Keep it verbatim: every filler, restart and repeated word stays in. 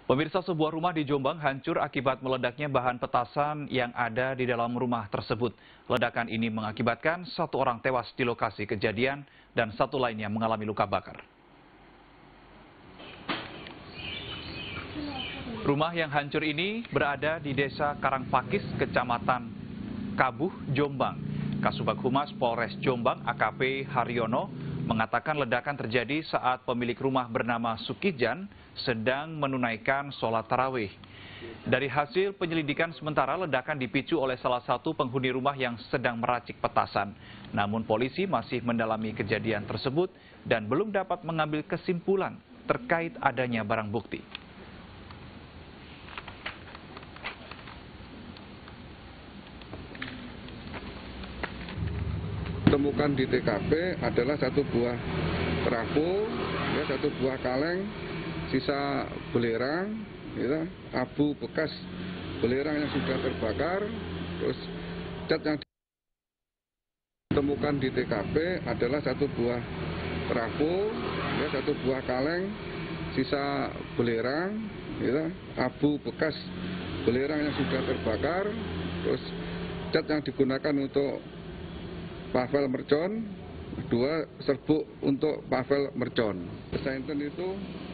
Pemirsa, sebuah rumah di Jombang hancur akibat meledaknya bahan petasan yang ada di dalam rumah tersebut. Ledakan ini mengakibatkan satu orang tewas di lokasi kejadian dan satu lainnya mengalami luka bakar. Rumah yang hancur ini berada di Desa Karangpakis, Kecamatan Kabuh, Jombang. Kasubag Humas Polres Jombang A K P Haryono mengatakan ledakan terjadi saat pemilik rumah bernama Sukijan sedang menunaikan sholat tarawih. Dari hasil penyelidikan sementara, ledakan dipicu oleh salah satu penghuni rumah yang sedang meracik petasan. Namun polisi masih mendalami kejadian tersebut dan belum dapat mengambil kesimpulan terkait adanya barang bukti. Temukan di T K P adalah satu buah trafo, ya, satu buah kaleng, sisa belerang, ya, abu bekas belerang yang sudah terbakar, terus cat yang ditemukan di T K P adalah satu buah trafo, ya, satu buah kaleng, sisa belerang, ya, abu bekas belerang yang sudah terbakar, terus cat yang digunakan untuk pavel mercon, dua serbuk untuk pavel mercon. Seinten itu